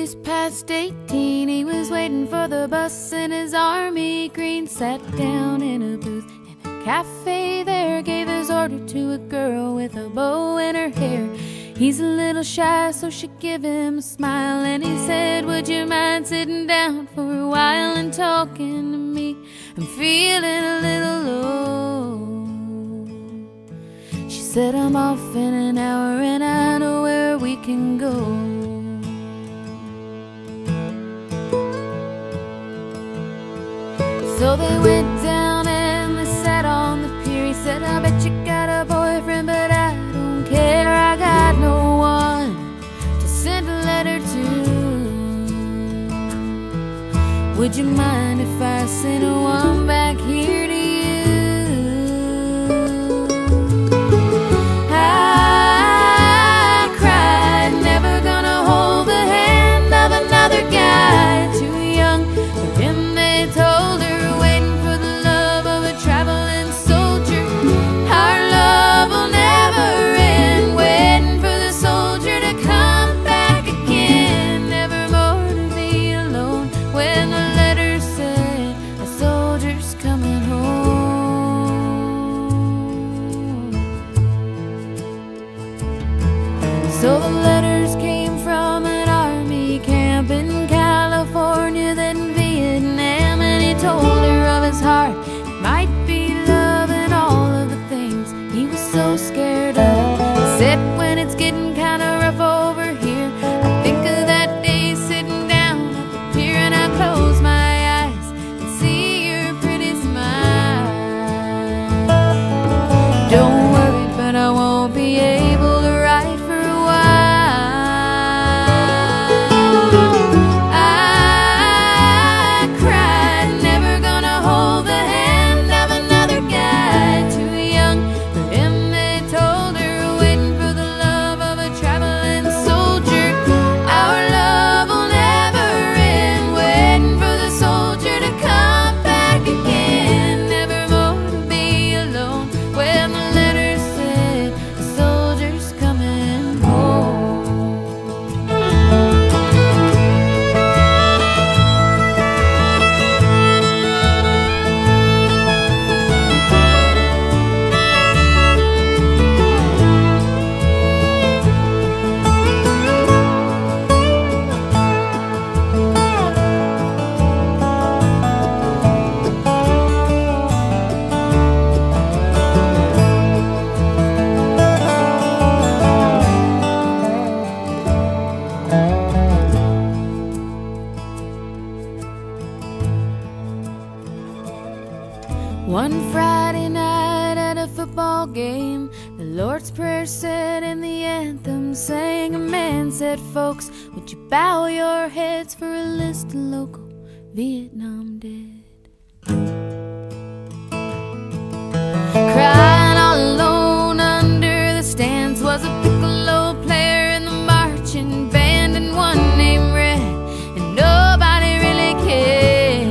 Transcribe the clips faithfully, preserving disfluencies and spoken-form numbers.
just past eighteen. He was waiting for the bus in his army green. Sat down in a booth in a cafe there, gave his order to a girl with a bow in her hair. He's a little shy, so she gave him a smile, and he said, would you mind sitting down for a while and talking to me? I'm feeling a little low. She said, I'm off in an hour and I know where we can go. So they went down and they sat on the pier. He said, I bet you got a boyfriend, but I don't care. I got no one to send a letter to. Would you mind if I sent one back here to you? I cried, never gonna hold the hand of another guy. Too young for him, they told her, waiting for the love of a traveling soldier. Our love will never end, waiting for the soldier to come back again. Never more to be alone when the letter said a soldier's coming home. So the letters came from an army camp in California, then Vietnam, and he told her of his heart. It might be love and all of the things he was so scared of. He said, when it's getting kinda rough over here, I think of that day sitting down at the pier, and I close my eyes and see your pretty smile. Don't worry, but I won't be able to write for a while. I cried, never gonna hold the hand of another guy. Too young for him, they told her, waiting for the love of a traveling soldier. Our love will never end, waiting for the soldier to come back again. Never more to be alone when the letter said the soldier's coming home. One Friday night at a football game, the Lord's Prayer said and the anthem sang. A man said, folks, would you bow your heads for a list of local Vietnam dead? Crying all alone under the stands was a piccolo player in the marching band, and one named Red, and nobody really cared.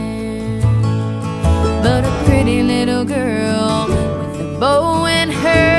But a pretty little girl with a bow in her